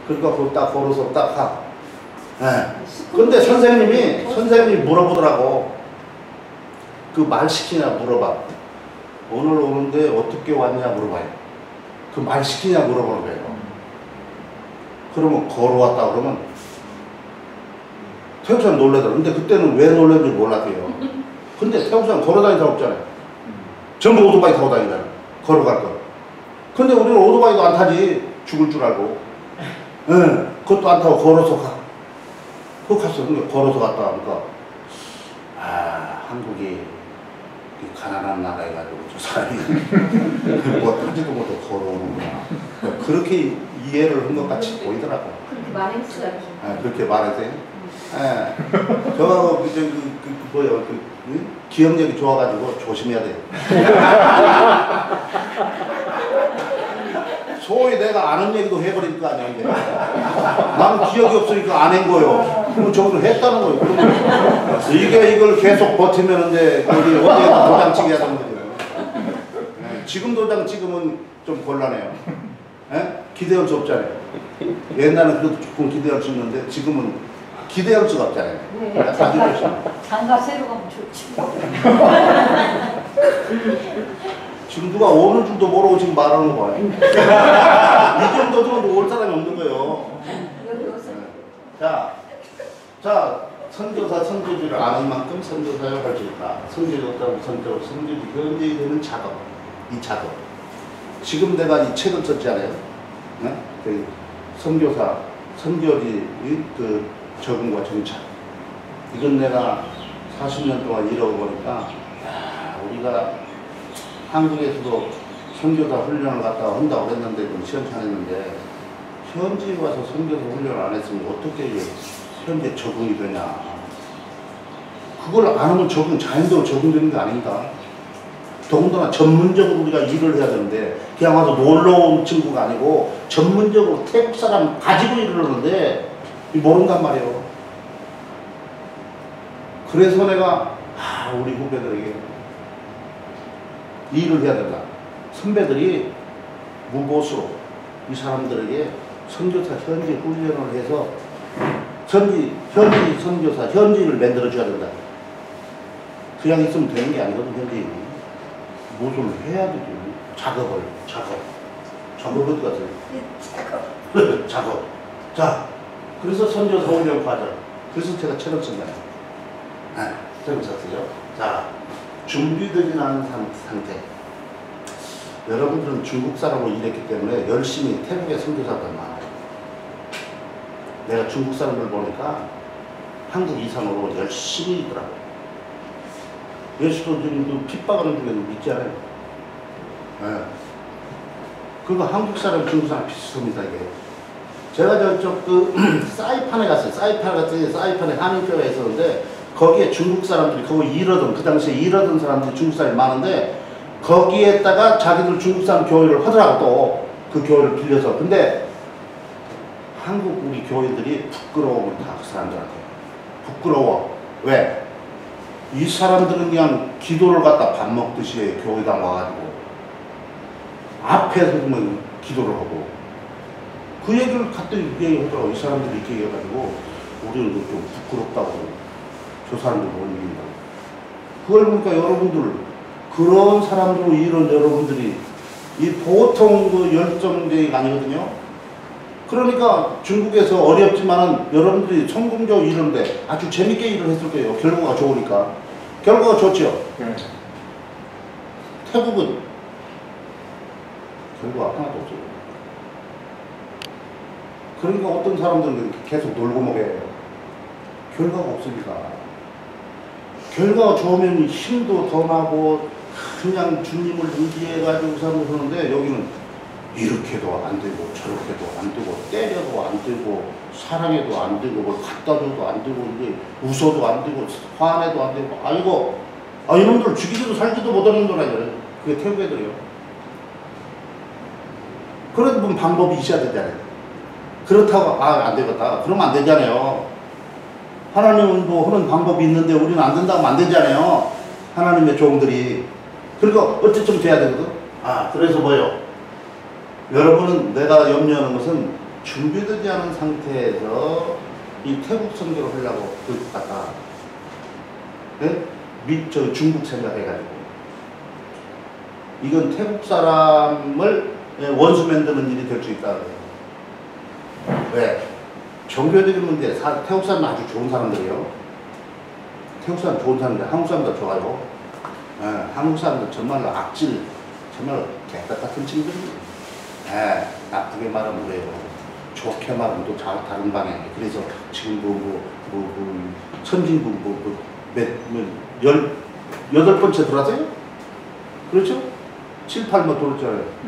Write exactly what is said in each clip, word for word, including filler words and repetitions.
그러니까 그거 딱 걸어서 딱 가. 예. 근데 선생님이, 선생님이 물어보더라고. 그 말 시키냐 물어봐. 오늘 오는데 어떻게 왔냐 물어봐요. 그 말 시키냐 물어보는 거예요. 그러면 걸어왔다 그러면 태국사람 놀래더라. 근데 그때는 왜 놀랬는지 몰랐대요. 근데 태국사람 걸어다니다고 없잖아요. 전부 오토바이 타고 다니잖아요. 걸어갈 거. 근데 우리는 오토바이도 안 타지. 죽을 줄 알고. 예, 네, 그것도 안 타고 걸어서 가. 그거 갔어. 근데 걸어서 갔다 하니까, 아, 한국이 가난한 나라여가지고 저 사람이 뭐 타지도 못해 걸어오는구나. 그렇게 이해를 한 것 같이 보이더라고. 그렇게 말했어요. 아, 그렇게 말했어요? 예. 저하고 그, 그, 그, 그, 뭐요, 그, 그, 기억력이 좋아가지고 조심해야 돼. 소위 내가 아는 얘기도 해버릴 거 아니야, 이제. 나는 기억이 없으니까 안 한 거요. 그럼 저걸 했다는 거예요. 그러면 이게 이걸 계속 버티면 이제 어디, 어디에다 도장치기 하는 거죠. 예. 지금 도장 찍으면 좀 곤란해요. 예? 기대할 수 없잖아요. 옛날에는 그래도 조금 기대할 수 있는데 지금은 기대할 수가 없잖아요. 네. 장가 새로 가면 좋지. 지금 누가 오는 줄도 모르고 지금 말하는 거 봐요. 이 정도 정도 올 사람이 없는 거예요. 여기 오세요. 자, 자, 선교사, 선교지를 아는 만큼 선교사역 할 수 있다. 선교지 없다고 선교, 선교지 현재에 되는 작업. 이 작업. 지금 내가 이 책을 썼잖아요. 네? 그 선교사, 선교지 그 적응과 정착. 이건 내가 사십 년 동안 이러고 보니까, 야, 우리가 한국에서도 선교사 훈련을 갖다가 한다고 했는데 좀 시원찮았는데 현지에 와서 선교사 훈련을 안 했으면 어떻게 현재 적응이 되냐. 그걸 안 하면 적응, 자연적으로 적응되는 게 아닌가. 더군다나 전문적으로 우리가 일을 해야 되는데 그냥 와서 놀러 온 친구가 아니고 전문적으로 태국 사람 가지고 일을 하는데 모른단 말이에요. 그래서 내가 아, 우리 후배들에게 일을 해야 된다. 선배들이 무보수로 이 사람들에게 선교사 현지 훈련을 해서 현지, 현지 선교사 현지를 만들어줘야 된다. 그냥 있으면 되는 게 아니거든. 현지인이 무엇을 해야 되지. 작업을 작업 작업 어디 갔어요? 작업 작업. 자, 그래서 선교사 훈련 과정. 그래서 제가 책을 쓴 거예요. 네, 책을 썼어요. 자, 준비되지 않은 상태. 여러분들은 중국 사람으로 일했기 때문에 열심히 태국의 선교사들 많아요. 내가 중국 사람들 보니까 한국 이상으로 열심히 있더라고요. 예수도 지금 핍박하는 중에도 있지 않아요? 네. 그거 한국 사람, 중국 사람 비슷합니다, 이게. 제가 저쪽 그 사이판에 갔어요. 사이판에 갔더니 사이판에 한인교회가 있었는데 거기에 중국 사람들이 거기 일하던 그 당시에 일하던 사람들이 중국 사람이 많은데 거기에다가 자기들 중국 사람 교회를 하더라고 또 그 교회를 빌려서. 근데 한국 우리 교회들이 부끄러움을 다 그 사람들한테 부끄러워. 왜? 이 사람들은 그냥 기도를 갖다 밥 먹듯이 교회당 와가지고 앞에서 보면 기도를 하고 그 얘기를 갖다 얘기하더라고. 이 사람들이 이렇게 얘기해가지고 우리는 좀 부끄럽다고. 저 사람들 못 이긴다고. 그걸 보니까 여러분들, 그런 사람들로 이런 여러분들이 이 보통 그 열정대가 아니거든요. 그러니까 중국에서 어렵지만은 여러분들이 성공적으로 일하는데 아주 재밌게 일을 했을 거예요. 결과가 좋으니까. 결과가 좋죠. 네. 태국은 결과가 하나도 없어요. 그러니까 어떤 사람들은 계속 놀고 먹어요. 결과가 없으니까. 결과가 좋으면 힘도 더 나고 그냥 주님을 의지해가지고 사람들 하는데 여기는 이렇게도 안 되고 저렇게도 안 되고 때려도 안 되고 사랑해도 안 되고 뭘 갖다 줘도 안 되고 이제 웃어도 안 되고 화내도 안 되고 아이고 아 이놈들 죽이지도 살지도 못하는 놈들아니에요. 그게 태국 애들이요. 그래도 뭐 방법이 있어야 되잖아요. 그렇다고 아 안 되겠다 그러면 안 되잖아요. 하나님은 뭐 하는 방법이 있는데 우리는 안 된다고 하면 안 되잖아요. 하나님의 종들이. 그러니까 어쨌든 돼야 되거든. 아 그래서 뭐요? 여러분은 내가 염려하는 것은 준비되지 않은 상태에서 이 태국 선교를 하려고 그 갔다 네? 밑, 저 중국 생각해가지고 이건 태국 사람을 원수 만드는 일이 될 수 있다 그래요. 왜? 종교적인 문제, 사, 태국 사람은 아주 좋은 사람들이에요. 태국 사람 좋은 사람들, 한국 사람도 좋아요. 예, 한국 사람들 정말로 악질, 정말 개떡 같은 친구들이에요. 예, 나쁘게 말하면 그래요. 좋게 말하면 또 잘 다른 방향이에요. 그래서 지금 뭐, 뭐, 뭐, 뭐 선진국 뭐, 뭐, 몇, 뭐, 열, 여덟 번째 들어왔어요? 그렇죠? 칠, 팔 뭐 들어왔잖아요. 네.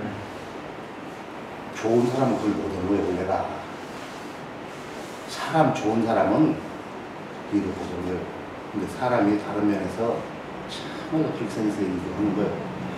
좋은 사람은 그걸 못하는 거예요, 내가. 사람 좋은 사람은 이거 보잖아요. 근데 사람이 다른 면에서 참말로 불쌍해서 얘기하는 거예요.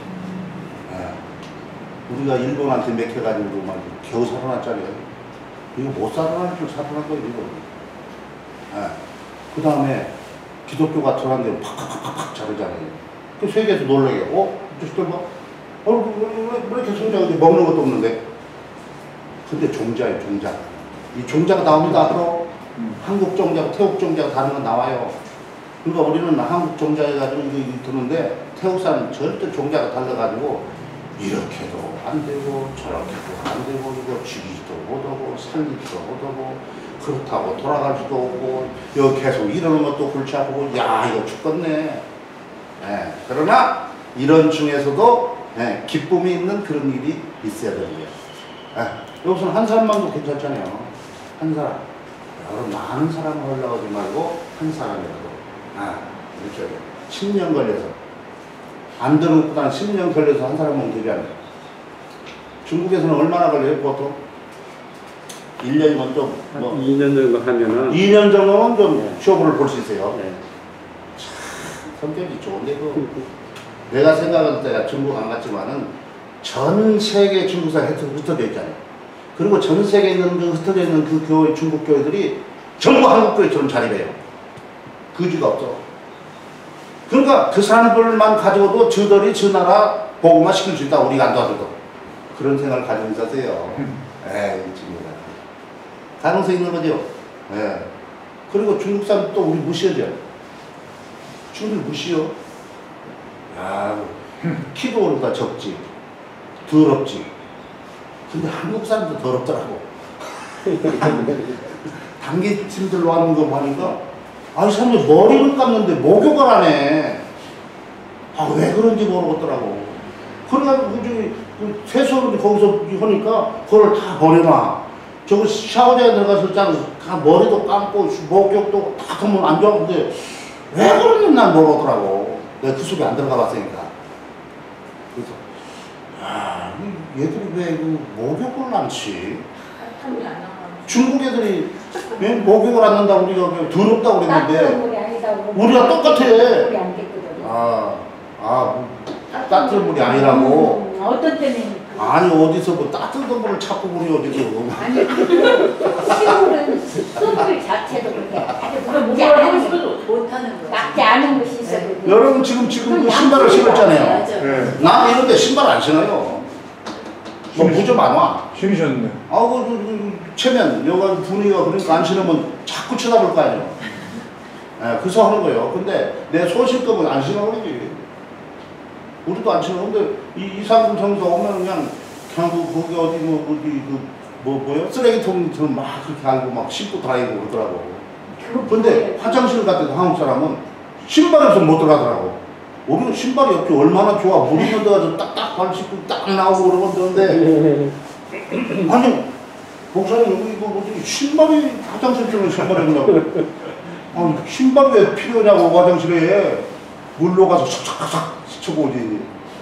예. 우리가 일본한테 맥혀가지고 막 겨우 살아났잖아요. 이거 못 살아날 줄 살아난 거예요, 이거. 예. 그 다음에 기독교가 들어왔는데 팍팍팍팍 자르잖아요. 그 세계에서 놀라게, 어? 저들 뭐, 어, 왜 이렇게 성장하지? 먹는 것도 없는데. 근데 종자예요, 종자. 이 종자가 나옵니다, 앞으로. 음. 한국 종자고 태국 종자가 다른 건 나와요. 그러니까 우리는 한국 종자 해가지고 이거, 이거 드는데 태국 사람은 절대 종자가 달라가지고 이렇게도 안 되고 저렇게도 안 되고 이거 죽이지도 못하고 살리지도 못하고 그렇다고 돌아가지도 없고 여기 계속 이러는 것도 골치 아프고 야 이거 죽겠네. 예, 그러나 이런 중에서도 예, 기쁨이 있는 그런 일이 있어야 되는 거예요. 예, 여기서는 한 사람만도 괜찮잖아요. 한 사람. 여러분 많은 사람을 하려고 하지 말고 한 사람이라도 아, 이렇게 십 년 걸려서 안 되는 것보다는 십 년 걸려서 한 사람은 되지 않아요. 중국에서는 얼마나 걸려요, 보통? 일 년이면 좀, 뭐. 이 년 정도 하면은. 이 년 정도는 좀 네. 쇼부를 볼 수 있어요. 네. 참, 성격이 좋은데, 그. 내가 생각할 때 중국 안 갔지만은 전 세계 중국사가 흩어져 있잖아요. 그리고 전 세계에 있는 그 흩어져 있는 그 교회, 중국 교회들이 전부 한국 교회처럼 자리래요. 그지가 없어. 그러니까 그 사람들만 가지고도 저들이 저 나라 보고만 시킬 수 있다. 우리가 안 도와줘도. 그런 생각을 가지고 있었어요. 에이, 친구가. 가능성이 있는 거죠. 예. 그리고 중국 사람 또 우리 무시하죠. 중국을 무시요. 야, 키도 우리보다 적지. 더럽지. 근데 한국 사람도 더럽더라고. 단기침들로 하는 거 보니까 아니 사람들이 머리를 감는데 목욕을 안 해. 아, 왜 그런지 모르겠더라고. 그래가지고 저기 그 세수를 거기서 하니까 그걸 다 버려놔. 저거 샤워장에 들어가서 짱 머리도 감고 목욕도 다 하면 안 좋아. 근데 왜 그런지 난 모르겠더라고. 내가 그 속에 안 들어가 봤으니까. 그래서 야, 얘들이 왜 그 목욕을 안 치? 중국 애들이 왜 목욕을 안 한다고 우리가 더럽다고 그랬는데 우리가 똑같아. 아, 아, 따뜻한 물이 아니라고. 음, 어떤 때는 아니 어디서 뭐 따뜻한 물을 찾고 우리 어디서. 아니 시골은 수물 자체도 그렇게 아주 물이 안 못하는 거지. 낫지 않은 것이 있어요. 여러분 지금 지금 그 신발을 신었잖아요. 네. 나 이런데 신발 안 신어요. 뭐 무좀 안 와. 신으셨네. 아우 그, 그, 그 체면 여기 분위기가 그러니까 안 신으면 자꾸 쳐다볼 거 아니에요. 예, 그래서 하는 거예요. 근데 내 소신급은 안 신어 그러지. 우리도 안 신어. 근데 이 이상금 정도 오면 그냥 그냥 그 거기 어디 뭐 어디 그 뭐 뭐요 쓰레기통처럼 막 그렇게 알고 막 씻고 다니고 그러더라고. 근데 화장실 갔을 때 한국 사람은 신발이 없으면 못 들어가더라고. 우리는 신발이 없지 얼마나 좋아. 물 있는 데 가서 딱딱 발 씻고 딱 나오고 그러면 되는데 아니 목사님 여기 이거 어떻게 신발이 화장실 쪽에 신발이 없냐고. 아니 신발 왜 필요냐고 화장실에. 물로 가서 샥샥샥 씻고 오지.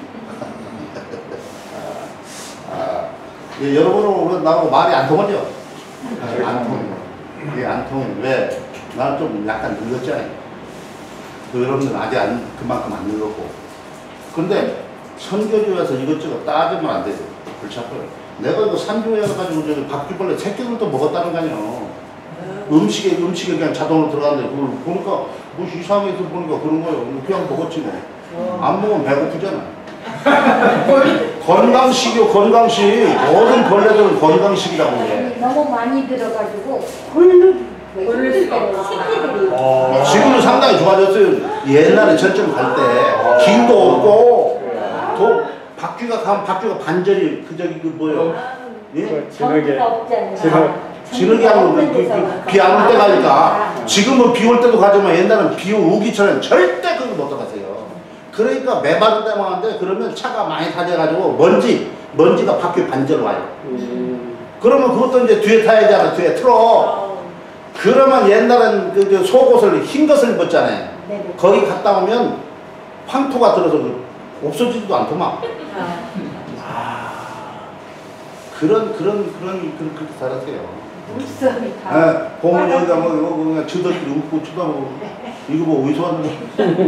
아, 예, 여러분은 나하고 말이 안 통하죠? 안 통해요. 이게 안 통해요. 왜? 나는 좀 약간 늙었잖아요. 그 여러분들은 아직 안, 그만큼 안 늙었고. 근데 선교지에서 이것저것 따지면 안 되죠. 골치 아파요. 내가 이거 산교에 가가지고 저기 바퀴벌레 새끼들도 먹었다는 거 아니에요. 음식에, 음식에 그냥 자동으로 들어가는데 그걸 보니까 뭐 이상해서 보니까 그런 거예요. 그냥 먹었지 뭐. 안 먹으면 배고프잖아. 건강식이요, 건강식. 모든 벌레들은 건강식이라고 해. 너무 많이 들어가지고 골르기 골를 때는 새끼들이 어. 지금은 상당히 좋아졌어요. 옛날에 저쪽 갈 때 길도 없고 도 박쥐가 가면 박쥐가 반절이 그 저기 그 뭐요? 예? 전기가 없잖아요. 진흙. 진흙이 하면 비 안 올 때 가니까 지금은 비 올 때도 가지만 옛날엔 비 오기처럼 절대 그거 못 들어가세요. 그러니까 매바른 데만 하는데 그러면 차가 많이 다져가지고 먼지 먼지가 바퀴 반절 와요. 음. 그러면 그것도 이제 뒤에 타야잖아. 뒤에 틀어. 그러면 옛날엔 그, 그 속옷을 흰 것을 입었잖아요. 네네. 거기 갔다 오면 황토가 들어서 없어지지도 않더만. 아, 그런 그런 그런 그런 그렇게 살았어요. 물성이 다. 네, 보면 여기다 뭐 이거 그냥 저들끼리 웃고 쳐다보고 이거 뭐 어디서 왔는데?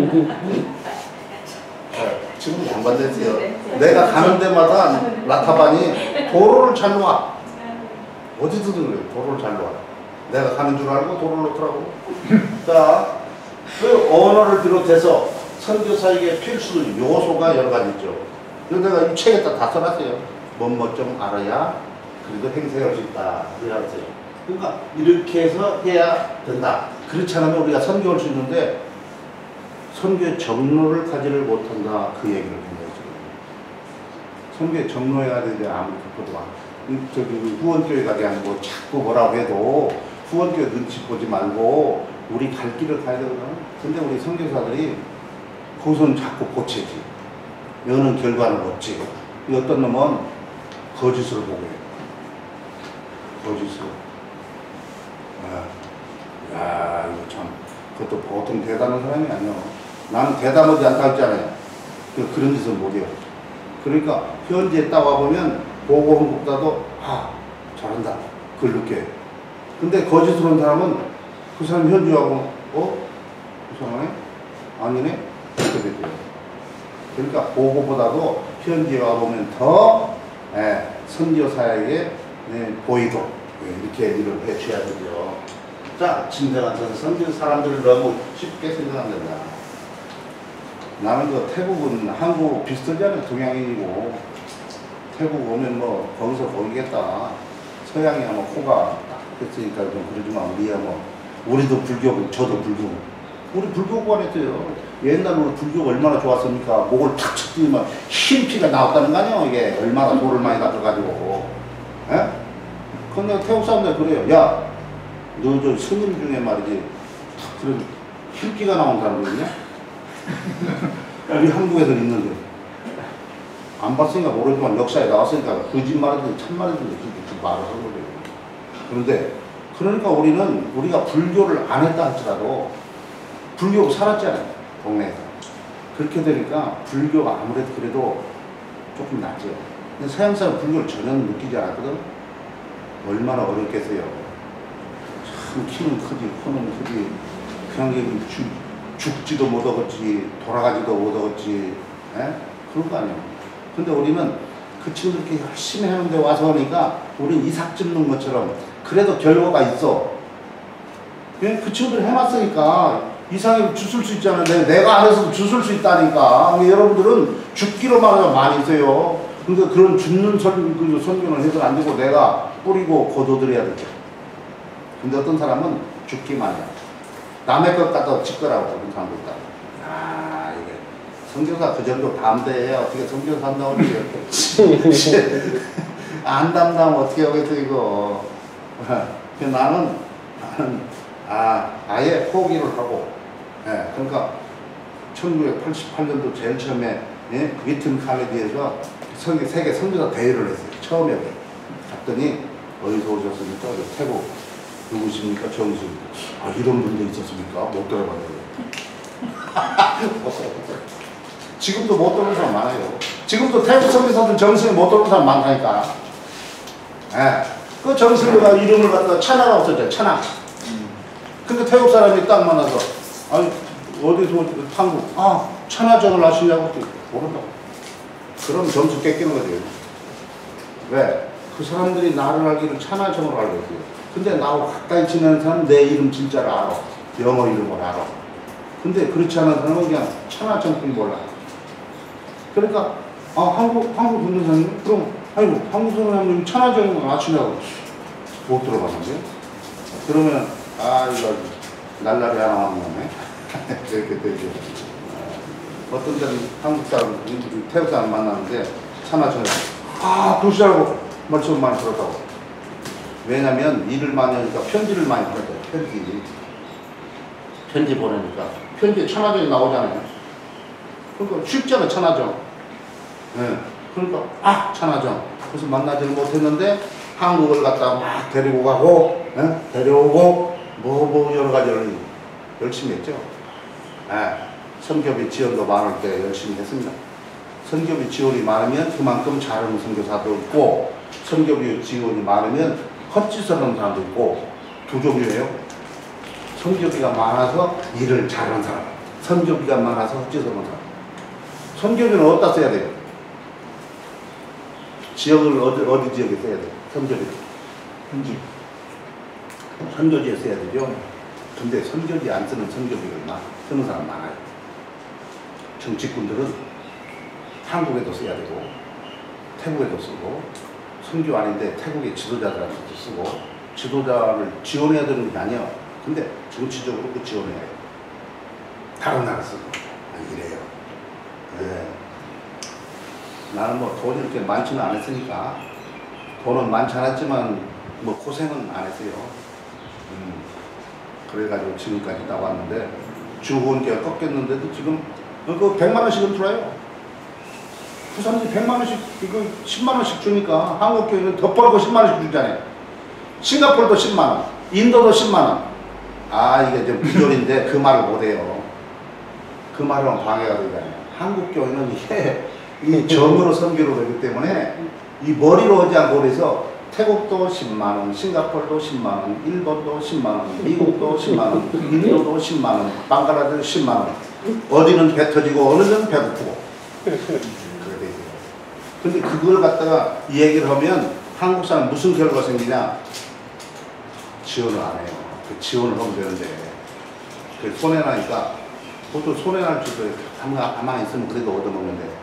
네, 지금 양반됐어요. 내가 가는 데마다 라타반이 도로를 잘 놔. 어디서든 그래요. 도로를 잘 놔. 내가 가는 줄 알고 도로를 놓더라고. 자, 그 언어를 비롯해서 선교사에게 필수 요소가 여러 가지 있죠. 그래서 내가 이 책에다 다 써놨어요. 뭐뭐 좀 알아야 그래도 행세할 수 있다. 그래야지. 그러니까 이렇게 해서 해야 된다. 그렇지 않으면 우리가 선교할 수 있는데 선교의 정로를 가지를 못한다. 그 얘기를 한 거죠. 선교의 정로해야 되지 아무리 급해도 저기 후원교회 가게 하는 뭐 자꾸 뭐라고 해도 후원교회 눈치 보지 말고 우리 갈 길을 가야 되거든. 근데 우리 선교사들이 거기서는 자꾸 고치지. 여는 결과는 없지. 어떤 놈은 거짓으로 보게 해. 거짓으로. 야, 야, 이거 참, 그것도 보통 대단한 사람이 아니야. 나는 대단하지 않다 했잖아요. 그런 짓을 못해요. 그러니까 현지에 딱 와보면 보고한국다도 아, 잘한다. 그걸 느껴요. 근데 거짓으로 한 사람은 그 사람 현지하고 어? 이상하네? 아니네? 이렇게 되죠. 그러니까 보고보다도 현지에 와보면 더 예, 선교사에게 네, 보이도 예, 이렇게 일을 해줘야 되죠. 자, 진정한 선교 사람들을 너무 쉽게 생각하면 된다. 나는 그 태국은 한국 비슷하잖아요. 동양인이고 태국 오면 뭐 거기서 거기겠다. 서양이야 뭐 코가 했으니까 좀 그러지만 우리야 뭐 우리도 불교, 저도 불교. 우리 불교관 했어요. 옛날에 불교가 얼마나 좋았습니까? 목을 탁 쳤더니만 흰 피가 나왔다는 거 아니에요? 이게 얼마나 돌을 많이 가져가지고. 예? 근데 태국 사람들 그래요. 야, 너 저 스님 중에 말이지, 탁 그런 흰기가 나온 사람들 있냐? 우리 한국에서 있는데. 안 봤으니까 모르지만 역사에 나왔으니까 거짓말이든 참말이든 그렇게 말을 하는 거예요. 그런데, 그러니까 우리는 우리가 불교를 안 했다 할지라도 불교고 살았잖아요. 동네에서. 그렇게 되니까 불교가 아무래도 그래도 조금 낫죠. 근데 서양 사람 불교를 전혀 느끼지 않았거든. 얼마나 어렵겠어요. 참 키는 크지, 코는 크지, 그냥 죽, 죽지도 못하겠지, 돌아가지도 못하겠지, 에? 그런 거 아니에요. 근데 우리는 그 친구들 이렇게 열심히 하는데 와서 하니까 우린 이삭 짚는 것처럼 그래도 결과가 있어. 그 친구들 해놨으니까 이상이 주술 수 있잖아요. 내가 안 해서도 주술 수 있다니까. 여러분들은 죽기로만 하면 많이 있어요. 그러니까 그런 죽는 선, 그 선교는 해서는 안 되고 내가 뿌리고 거둬들여야 되죠. 근데 어떤 사람은 죽기만 해요. 남의 것 갖다 짓거라고 그런 사람도 있다. 아, 이게 선교사 그 정도 담대해. 어떻게 선교사 한다고 이렇게. 안 담당하면 어떻게 하겠어, 이거. 나는, 나는, 아, 아예 포기를 하고, 예, 그러니까 천구백팔십팔 년도 제일 처음에 예, 위튼 칼레지에서 세계, 세계 선교사 대회를 했어요. 처음에 갔더니 어디서 오셨습니까? 태국. 누구십니까? 정수입니다. 아, 이런 분도 있었습니까? 못 들어봤어요. 지금도 못 들어본 사람 많아요. 지금도 태국 선교사들 정수에 못 들어본 사람 많다니까. 예, 그 정수가 이름을 갖다가 차나라고 썼죠. 차나. 근데 태국 사람이 딱 만나서, 아니, 어디서, 한국, 아, 천하정을 하시냐고, 모른다고. 그럼 점수 뺏기는 거죠. 왜? 그 사람들이 나를 알기를 천하정을 알고 있어요. 근데 나하고 가까이 지내는 사람은 내 이름 진짜를 알아. 영어 이름을 알아. 근데 그렇지 않은 사람은 그냥 천하정뿐 몰라. 그러니까, 아, 한국, 한국 분들사님? 그럼, 아이고, 한국 선생님 천하정 아침에 못 들어봤는데? 그러면, 아, 이거, 날라리 하나 왔네. 이렇게 되죠. 어떤 데는 한국 사람, 태국 사람 만나는데, 천하정을, 아, 그러시라고 말씀 많이 들었다고. 왜냐면, 일을 많이 하니까 편지를 많이 보내요, 편지. 편지 보내니까. 편지에 천하정이 나오잖아요. 그러니까 쉽잖아, 천하정. 네. 그러니까 아 천하정. 그래서 만나지를 못했는데 한국을 갖다 막 데리고 가고 네? 데려오고 뭐 뭐 여러 가지를 열심히 했죠. 네. 선교비 지원도 많을 때 열심히 했습니다. 선교비 지원이 많으면 그만큼 잘하는 선교사도 있고 선교비 지원이 많으면 헛짓을 하는 사람도 있고 두 종류예요. 선교비가 많아서 일을 잘하는 사람, 선교비가 많아서 헛짓을 하는 사람. 선교비는 어디다 써야 돼요? 지역을 어디, 어디 지역에 써야 돼요? 선교지. 편지. 선교지에 써야 되죠. 근데 선교지 안 쓰는 선교지를 막 쓰는 사람 많아요. 정치꾼들은 한국에도 써야 되고, 태국에도 쓰고, 선교 아닌데 태국의 지도자들한테도 쓰고, 지도자를 지원해야 되는 게 아니야. 근데 정치적으로 그 지원해야 해요. 다른 나라 쓰고. 이래요. 네. 나는 뭐 돈이 이렇게 많지는 않았으니까 돈은 많지 않았지만 뭐 고생은 안 했어요. 음, 그래가지고 지금까지 나왔는데 주후원계가 꺾였는데도 지금 그 백만 원씩은 들어요. 부산이 백만 원씩 이거 십만 원씩 주니까 한국교회는 더 벌고 십만 원씩 주잖아요. 싱가포르도 십만 원, 인도도 십만 원. 아 이게 좀 비결인데 그 말을 못해요. 그 말은 방해가 되잖아요. 한국교회는 이게 이 정으로 선교로 되기 때문에 이 머리로 하지 않고 그래서 태국도 십만 원, 싱가포르도 십만 원, 일본도 십만 원, 미국도 십만 원, 인도도 십만 원, 방글라데도 십만 원. 어디는 배 터지고 어느 데는 배고프고 그래 돼요. 근데 그걸 갖다가 이 얘기를 하면 한국 사람 무슨 결과가 생기냐? 지원을 안 해요. 그 지원을 하면 되는데 그 손해나니까 보통 손해날 줄도 가만히 있으면 그래도 얻어먹는데.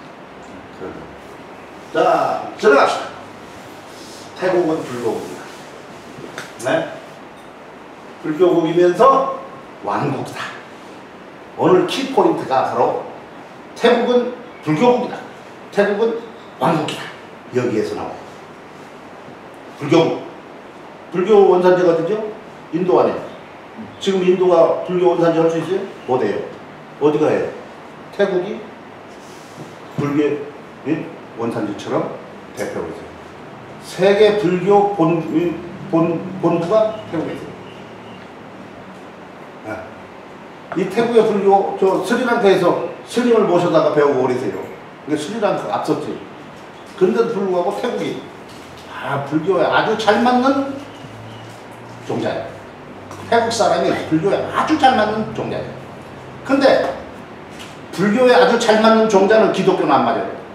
자, 들어갑시다. 태국은 불교국이다. 네? 불교국이면서 왕국이다. 오늘 키포인트가 바로 태국은 불교국이다. 태국은 왕국이다. 여기에서 나와요. 불교국. 불교 원산지가 어디죠? 인도 안에. 지금 인도가 불교 원산지 할 수 있어요? 못해요. 어디가 해요? 태국이 불교 원산지처럼 대표하고 있어요. 세계 불교 본, 본, 본부가 태국에 있어요. 네. 이 태국의 불교, 저 스리랑카에서 스님을 모셔다가 배우고 그러세요. 그러니까 스리랑카 앞섰지. 그런데도 불구하고 태국이 아, 불교에 아주 잘 맞는 종자예요. 태국 사람이 불교에 아주 잘 맞는 종자예요. 근데 불교에 아주 잘 맞는 종자는 기독교는 안 맞아요.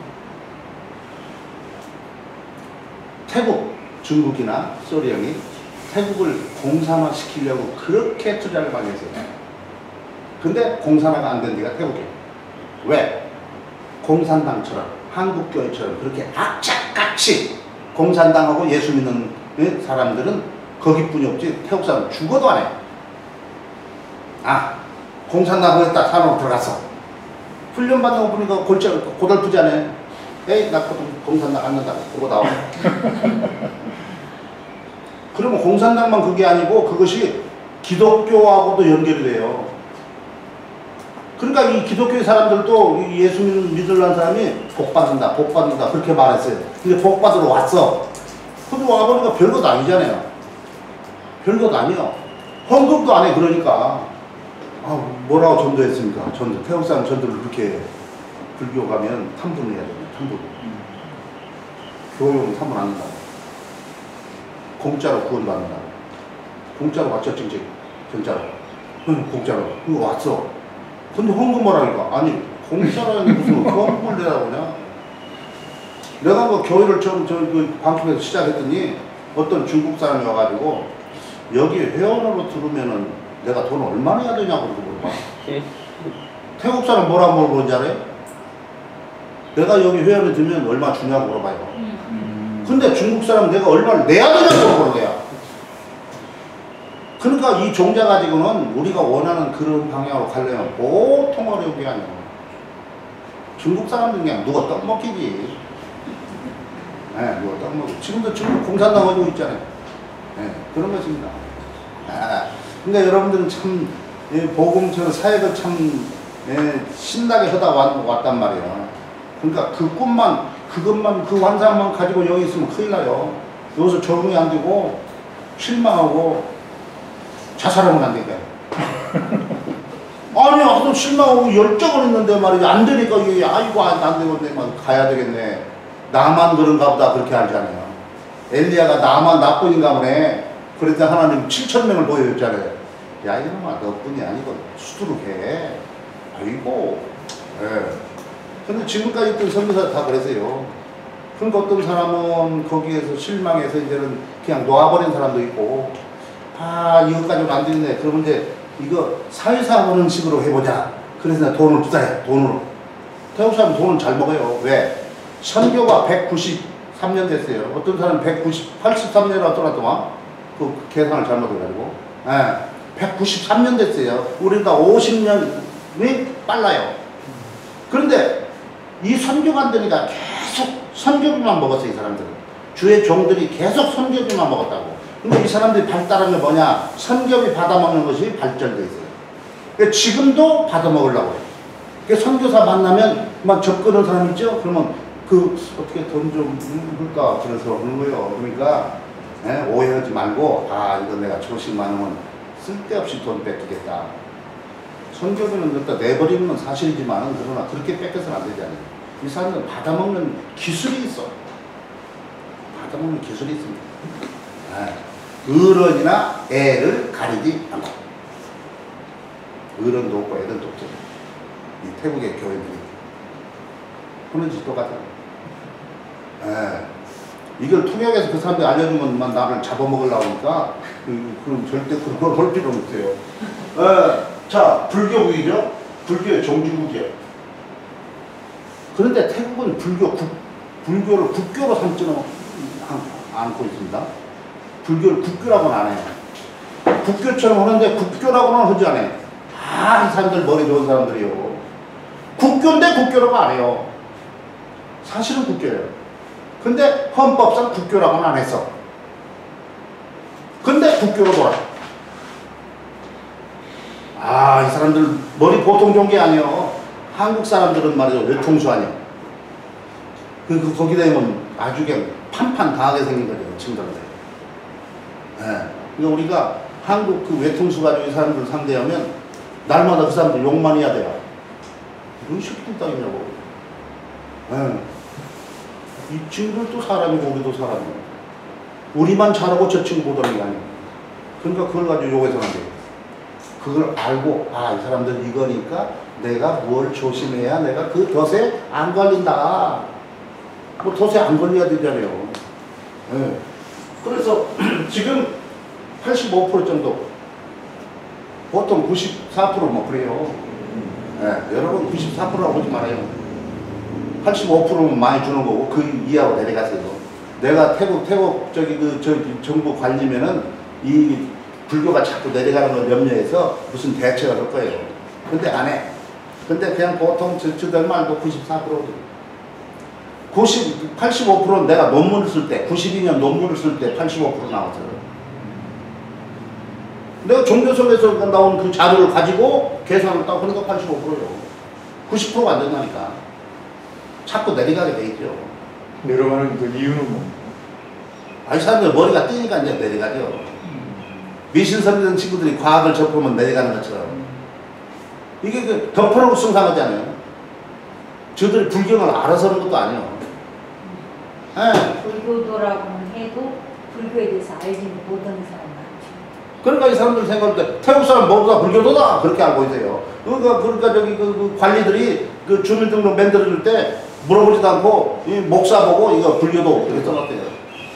태국, 중국이나 소련이 태국을 공산화 시키려고 그렇게 투자를 많이 했어요. 근데 공산화가 안 된 데가 태국이에요. 왜? 공산당처럼, 한국교회처럼 그렇게 악착같이 공산당하고 예수 믿는 사람들은 거기뿐이 없지 태국 사람 죽어도 안 해요. 아, 공산당 거기다 산으로 들어갔어. 훈련받는 거 보니까 골치, 고달프지 않아요? 에이, 나 공산당 안 난다. 그거 나와. 그러면 공산당만 그게 아니고 그것이 기독교하고도 연결이 돼요. 그러니까 이 기독교의 사람들도 예수 믿으려는 사람이 복받는다, 복받는다 그렇게 말했어요. 근데 복받으러 왔어. 근데 와보니까 별것도 아니잖아요. 별것도 아니야. 헌금도 안 해. 그러니까 아, 뭐라고 전도했습니까? 전도. 태국 사람 전도를 그렇게 불교 가면 탐분을 해야 됩니다. 탐분. 음. 교육은 탐분 안 한다고. 공짜로 구원받는다고. 공짜로 왔죠, 진짜. 진짜로. 응, 공짜로. 이거 왔어. 근데 헌금 뭐라니까? 아니, 공짜라는 무슨 헌금을 내라고 그냥. 내가 뭐 교회를 처음 저 그 방송에서 시작했더니 어떤 중국 사람이 와가지고 여기 회원으로 들으면은 내가 돈 얼마나 해야 되냐고 그러고 물어봐. 태국 사람 뭐라고 물어보는지 알아요? 내가 여기 회원이 되면 얼마 주냐고 물어봐요. 음. 근데 중국 사람 내가 얼마를 내야 되냐고 물어보는 거야. 그러니까 이 종자 가지고는 우리가 원하는 그런 방향으로 가려면 보통 어려운 게 아니야. 중국 사람들은 그냥 누가 떡 먹기지. 네, 누가 떡 먹기. 지금도 중국 공산당 가지고 있잖아요. 네, 그런 것입니다. 아, 그러니까 여러분들은 참, 예, 복음처럼 사역을 참, 예, 신나게 하다 왔, 왔단 말이에요. 그러니까 그 꿈만, 그것만, 그 환상만 가지고 여기 있으면 큰일 나요. 여기서 적응이 안 되고, 실망하고, 자살하면 안 되니까요. 아니, 아도 실망하고 열정을 했는데 말이지. 안 되니까, 이게, 아이고, 안, 안 되겠네. 막 가야 되겠네. 나만 그런가 보다. 그렇게 알잖아요. 엘리야가 나만 나뿐인가 보네. 그랬더니 하나님 칠천 명을 보여줬잖아요. 야, 이놈아, 너뿐이 아니고 수두룩해. 아이고. 예. 근데 지금까지 있던 선교사 다 그랬어요. 그러니까 어떤 사람은 거기에서 실망해서 이제는 그냥 놓아버린 사람도 있고, 아, 이것까지는 안 되겠네. 그러면 이제 이거 사회사 하는 식으로 해보자. 그래서 나 돈을 투자해. 돈으로. 태국 사람은 돈을 잘 먹어요. 왜? 선교가 백구십삼 년 됐어요. 어떤 사람은 백구십, 팔십삼 년이라고 떠났더만. 그 계산을 잘못해가지고. 예. 백구십삼 년 됐어요. 우리가 오십 년이 빨라요. 그런데 이 선교가 안 되니까 계속 선교비만 먹었어요, 이 사람들은. 주의 종들이 계속 선교비만 먹었다고. 근데 이 사람들이 발달한 게 뭐냐? 선교비 받아먹는 것이 발전돼 있어요. 그러니까 지금도 받아먹으려고 해요. 그러니까 선교사 만나면 막 접근하는 사람 있죠? 그러면 그 어떻게 돈 좀 줄까? 그래서 그런 거예요. 그러니까 예? 오해하지 말고, 아, 이거 내가 조심만 하면 쓸데없이 돈 뺏기겠다. 선교비는 일단 내버리는 건 사실이지만, 그러나 그렇게 뺏겨서는 안 되잖아요. 이 사람은 받아먹는 기술이 있어. 받아먹는 기술이 있습니다. 예. 어른이나 애를 가리지 않고. 어른도 없고 애들도 없죠. 이 태국의 교회들이. 그런 짓 똑같아요. 예. 이걸 통역해서 그 사람들이 알려주면 만 나를 잡아먹으려고 하니까, 그, 그럼 절대 그런 걸 할 필요는 없어요. 예. 자, 불교국이죠? 불교의 종주국이에요. 그런데 태국은 불교, 국, 불교를 국교로 삼지는 않고 있습니다. 불교를 국교라고는 안 해요. 국교처럼 하는데 국교라고는 하지 않아요. 아, 이 사람들 머리 좋은 사람들이요. 국교인데 국교라고 안 해요. 사실은 국교예요. 근데 헌법상 국교라고는 안 했어. 근데 국교로 돌아. 아, 이 사람들 머리 보통 좋은 게 아니에요. 한국 사람들은 말이죠, 외통수 아니에요. 그, 그, 거기다 보면 아주 그냥 판판 강하게 생긴 거죠, 친구들. 예. 그러니까 우리가 한국 그 외통수 가지고 이 사람들 상대하면 날마다 그 사람들 욕만 해야 돼요. 이런 새끼들 따위냐고. 예. 이 친구들도 사람이고 우리도 사람이고. 우리만 잘하고 저 친구 보던 게 아니에요. 그러니까 그걸 가지고 욕해서는 안 돼요. 그걸 알고, 아, 이 사람들 이거니까 내가 뭘 조심해야 내가 그 덫에 안 걸린다. 뭐 덫에 안 걸려야 되잖아요. 네. 그래서 지금 팔십오 퍼센트 정도, 보통 구십사 퍼센트 뭐 그래요. 네. 여러분 구십사 퍼센트라고 하지 말아요. 팔십오 퍼센트는 많이 주는 거고 그 이하로 내려가세요. 내가 태국 태국 저기 그 저기 정부 관리면은 이 불교가 자꾸 내려가는 걸 염려해서 무슨 대책을 할 거예요. 근데 안 해. 근데 그냥 보통 저들 말도 구십사 퍼센트. 구십, 팔십오 퍼센트는 내가 논문을 쓸 때, 구십이 년 논문을 쓸 때 팔십오 퍼센트 나왔어요. 내가 종교섭에서 나온 그 자료를 가지고 계산을 따고 그러니까 팔십오 퍼센트요. 구십 퍼센트가 안 된다니까. 자꾸 내려가게 돼 있죠. 내려가는 그 이유는 뭡니까? 아이 사람들 머리가 뜨니까 이제 내려가죠. 미신서 믿는 친구들이 과학을 접하면 내려가는 것처럼. 이게 그 덮어놓고 승상하잖아요. 저들이 불경을 알아서 하는 것도 아니에요. 네. 불교도라고는 해도 불교에 대해서 알지 못하는 사람 많죠. 그러니까 이 사람들 생각할 때 태국 사람 뭐보다 불교도다 그렇게 알고 있어요. 그러니까 그러니까 저기 그, 그 관리들이 그 주민등록 만들어줄 때 물어보지도 않고 이 목사 보고 이거 불교도 이렇게 써놨대요.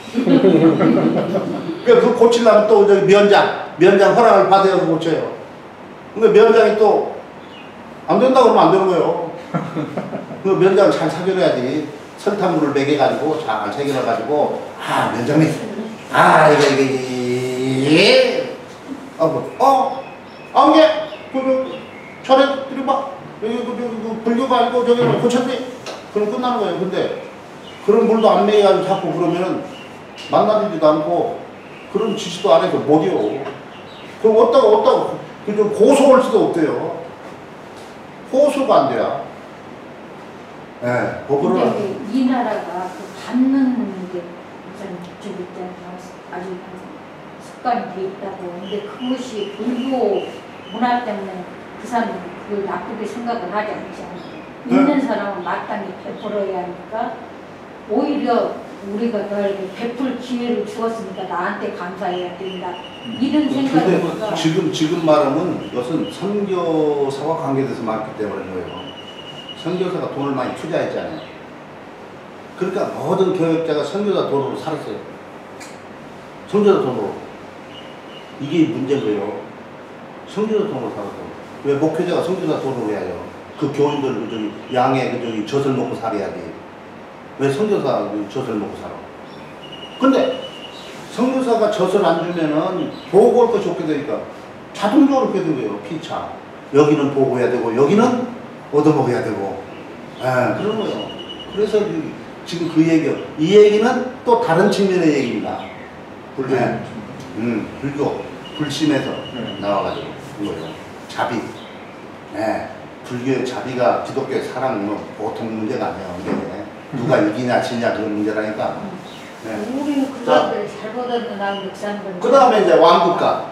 그러니까 그 고치려면 또 저기 면장 면장 허락을 받아야 고쳐요. 그러니까 면장이 또 안 된다 그러면 안 되는 거예요. 그 면장을 잘 사귀어야지. 설탕물을 먹여가지고 잘 새겨놔가지고 아 면장님 아 이거 이거 이게 어 어? 안개 그 저래 들어봐 여기 그, 그, 그 불교가 아니고 저기 고쳤니? 그럼 끝나는 거예요. 근데 그런 물도 안 먹여가지고 자꾸 그러면은 만나지도 않고 그런 지시도 안 해서 못이요. 그럼 어따고 어따고 그 고소할 수도 없대요. 호소가 안 돼요. 예, 네, 법으로. 근데 이 나라가 그 받는 게 우선 좀 있잖아요. 아주 습관이 돼 있다고. 근데 그것이 불교 문화 때문에 그 사람은 그걸 나쁘게 생각을 하지 않지 않아요. 네. 있는 사람은 마땅히 베풀어야 하니까 오히려 우리가 너에게 베풀 기회를 주었으니까 나한테 감사해야 된다. 이런 생각이니까. 근데 지금 지금 말하면 이것은 선교사와 관계돼서 말기 때문에 거예요. 선교사가 돈을 많이 투자했잖아요. 그러니까 모든 교역자가 선교사 돈으로 살았어요. 선교사 돈으로. 이게 문제인 거예요. 선교사 돈으로 살았어. 왜 목회자가 선교사 돈으로 해야죠? 그 교인들 그 저기 양의 그 저기 젖을 먹고 살아야지. 왜 선교사가 젖을 먹고 살아? 근데 선교사가 젖을 안 주면은 보고할 것이 없게 되니까 자동적으로 그렇게 된 거예요. 피차. 여기는 보고해야 되고 여기는 얻어먹어야 되고, 예, 그런 거예요. 그래서 지금 그 얘기요. 이 얘기는 또 다른 측면의 얘기입니다. 불교. 네. 음, 불교, 불심에서 네. 나와가지고 이거예요. 자비. 네. 불교의 자비가 기독교의 사랑은 보통 문제가 아니에요. 이게 누가 이기냐 지냐 그런 문제라니까. 네. 우리는 그 자. 사람들 잘못하면 나는 그 사람들. 그 다음에 이제 왕국가.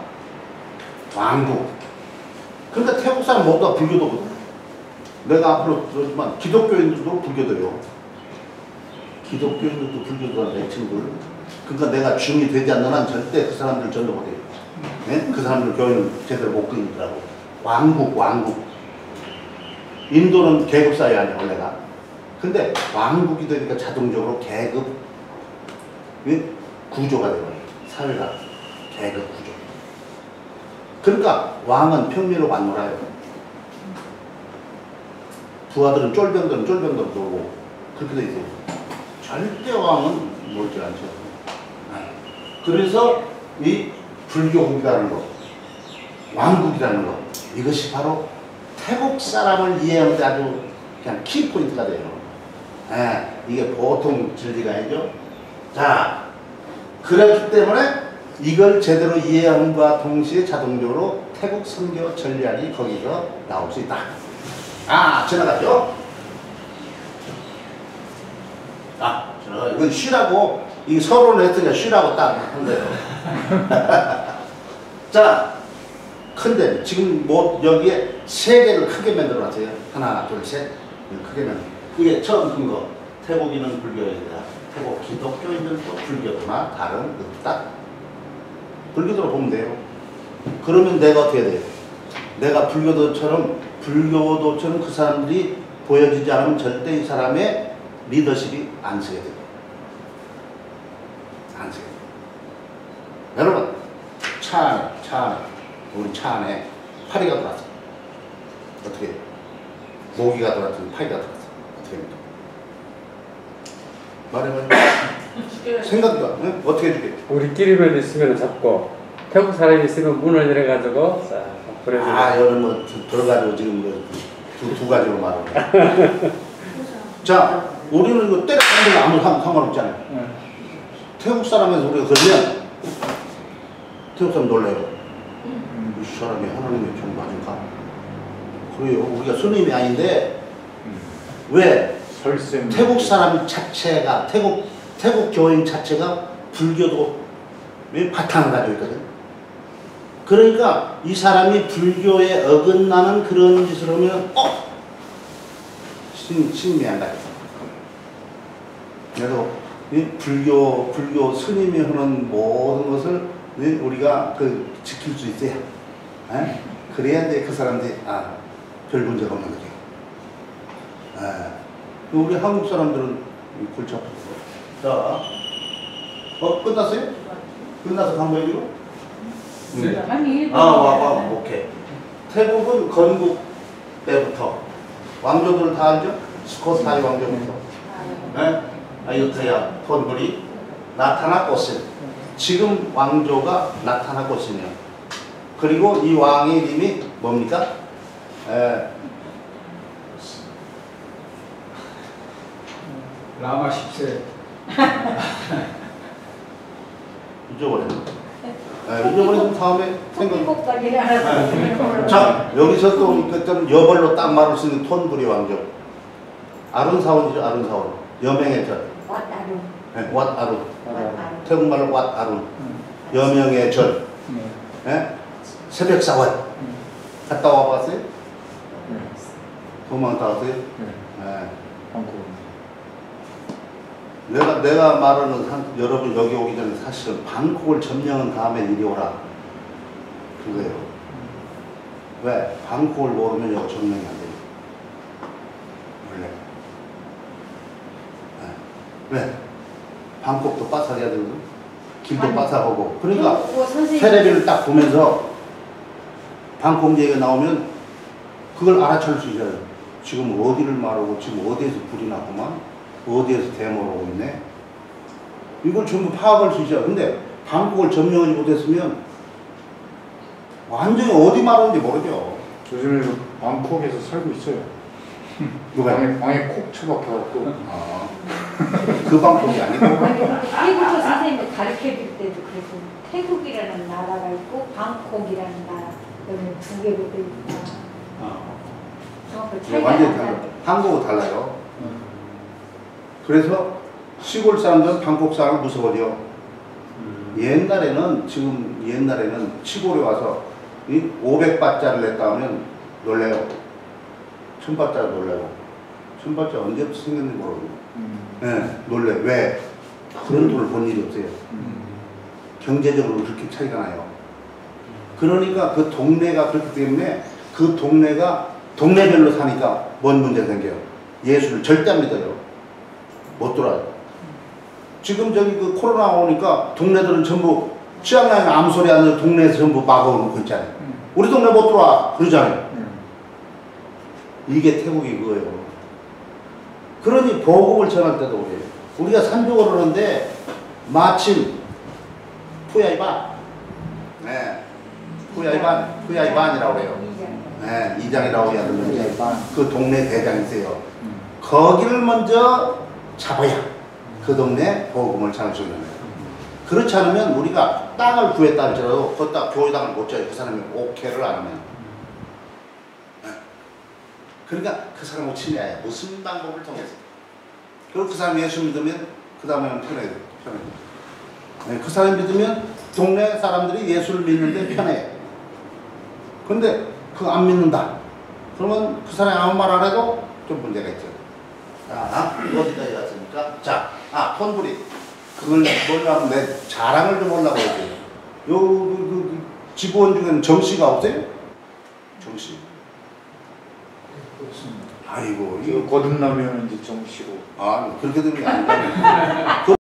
왕국. 그러니까 태국 사람 모두 다 불교도거든. 내가 앞으로 들었지만 기독교인들도 불교도요. 기독교인들도 불교도다 내 친구들. 그러니까 내가 중이 되지 않는 한 절대 그 사람들 전도 못해요. 네? 그 사람들 교회는 제대로 못 끊더라고. 왕국, 왕국. 인도는 계급 사회 아니야 원래가. 근데 왕국이 되니까 자동적으로 계급 구조가 되거든요. 사회가 계급 구조. 그러니까 왕은 평민으로 안 놀아요. 부하들은 쫄병들은 쫄병대로 놀고 그렇게 돼 있어요. 절대 왕은 놀지 않죠. 그래서 이 불교국이라는 거, 왕국이라는 거, 이것이 바로 태국 사람을 이해하는데 아주 그냥 키포인트가 돼요. 예, 이게 보통 진리가 아니죠. 자, 그렇기 때문에 이걸 제대로 이해함과 동시에 자동적으로 태국 선교 전략이 거기서 나올 수 있다. 아, 지나가죠? 아, 지나가. 이건 쉬라고, 이 서론을 했으니까 쉬라고 딱 한대요. 자, 큰데, 지금 뭐, 여기에 세 개를 크게 만들어 놨어요. 하나, 둘, 셋. 크게 만들어. 이게 처음 큰 거. 태국인은 불교인이다. 태국 기독교인들도 불교도나 다른 없다. 불교도로 보면 돼요. 그러면 내가 어떻게 돼요? 내가 불교도처럼 불교도처럼 그 사람들이 보여지지 않으면 절대 이 사람의 리더십이 안 서야 돼요. 안 서야 돼요. 여러분, 차 안에, 차 안에, 우리 차 안에 파리가 들어왔어. 어떻게 해요? 모기가 들어왔더니 파리가 들어왔어. 어떻게 합니까? 말해봐요. 생각도 안 해? 어떻게 해줄게? 우리끼리만 있으면 잡고 태국 사람이 있으면 문을 열어가지고 싹 보내주고. 아, 여는 뭐 들어가지고 지금 두, 두 가지로 말하고. 자, 우리는 이거 때려가는 거 아무 상- 상관없잖아요. 응. 태국 사람에서 우리가 그러면 태국 사람 놀래요. 음. 이 사람이 하나님의 종 맞은가? 그래요. 우리가 스님이 아닌데 음. 왜? 설생. 태국 사람 자체가 태국 태국 교인 자체가 불교도의 바탕을 가지고 있거든. 그러니까 이 사람이 불교에 어긋나는 그런 짓을 하면 어 신 신미한다. 그래서 이 불교 불교 스님이 하는 모든 것을 우리가 그 지킬 수 있어야. 에? 그래야 이제 그 사람들이 아 별 문제가 없는 거죠. 에. 우리 한국 사람들은 골치 아프고. 자, 어 끝났어요? 끝나서 간 거예요 지금? 네. 아니. 아, 와, 와, 오케이. 태국은 건국 때부터 왕조들을 다 알죠? 스코타이 왕조부터 네? 아유타야 톤불이 나타났고 있어요. 지금 왕조가 나타나고 있으며 그리고 이 왕의 이름이 뭡니까? 에, 라마 십 세. 잊어버렸네. 에, 잊어버리면 다음에 생각. 통일국까지 알아서. 자 여기서 또 그좀 여벌로 딱 말을 쓰는 톤불이 왕조. 아룬사원이죠. 아룬사원. 여명의 절. 왔다루. 네, 왓 아룬. 왔다루. 태국말로 왓 아룬. 여명의 절. 예? 새벽 사원. 갔다 와봤어요? 도망갔다 왔어요? 예. 내가 내가 말하는 한, 여러분 여기 오기 전에 사실은 방콕을 점령한 다음에 이리 오라 그거예요. 왜? 방콕을 모르면 여기 점령이 안 돼요. 원래. 예. 왜? 방콕도 빠삭해야 되거든. 길도 아니, 빠삭하고. 그러니까 그리고 선생님- 테레비를 딱 보면서 방콕 얘기가 나오면 그걸 알아챌 수 있어요. 지금 어디를 말하고 지금 어디에서 불이 났구만. 어디에서 데모를 오고 있네. 이걸 전부 파악할 수 있어요. 근데 방콕을 점령하지 못했으면 완전히 어디 말하는지 모르죠. 요즘에도 방콕에서 살고 있어요. 누가요? 방에, 방에 콕 처박혀갖고. 아, 그 방콕이 아니고. 아니, 태국어 선생님이 가르쳐줄 때도 그래서 태국이라는 나라가 있고 방콕이라는 나라 여기는 두 개로 돼 있다. 아, 정확히 네, 차이가 완전히 난다. 달라요. 한국은 달라요. 그래서 시골 사람들은 방콕 사람을 무서워해요. 옛날에는 지금 옛날에는 시골에 와서 이 오백 바짜리를 냈다 하면 놀래요. 천 바짜리 놀래요. 천 바짜리 언제부터 생겼는지 모르고. 음. 네, 놀래. 왜? 그런 돈을 본 일이 없어요. 음. 경제적으로 그렇게 차이가 나요. 그러니까 그 동네가 그렇기 때문에 그 동네가 동네별로 사니까 뭔 문제 생겨요. 예수를 절대 안 믿어요. 못 들어요. 지금 저기 그 코로나 오니까 동네들은 전부 치앙라인 아무 소리 안 나는 동네에서 전부 막아놓고 있잖아요. 음. 우리 동네 못 들어와 그러잖아요. 음. 이게 태국이 그거예요. 그러니 복음을 전할 때도 그래요. 우리가 산족을 하는데 마침 푸야이반, 네, 푸야이반, 푸야이반이라고 해요. 네, 이장이라고 해야 되는데 그 동네 대장이세요. 음. 거기를 먼저 잡아야 그 동네 복음을 전할 수 있는 거예요. 그렇지 않으면 우리가 땅을 구했다 할지라도 거기다 교회당을 못 줘요. 그 사람이 오케이를 안 하면. 네. 그러니까 그 사람을 친해야 무슨 방법을 통해서. 그리고 그 사람이 예수 믿으면 그 다음에는 편해요. 편해요. 네, 그 사람 믿으면 동네 사람들이 예수를 믿는데 편해요. 근데 그거 안 믿는다. 그러면 그 사람이 아무 말 안 해도 좀 문제가 있죠. 자, 어디까지 왔습니까? 자, 아, 톤불이. 그걸 뭐냐면 내 자랑을 좀 하려고 해야지. 요, 그, 그, 그 직원 중에는 정씨가 없어요? 정씨. 그렇습니다. 아이고, 이거 이거. 거듭나면 이제 정씨로. 아, 그렇게 되는 게 아니고.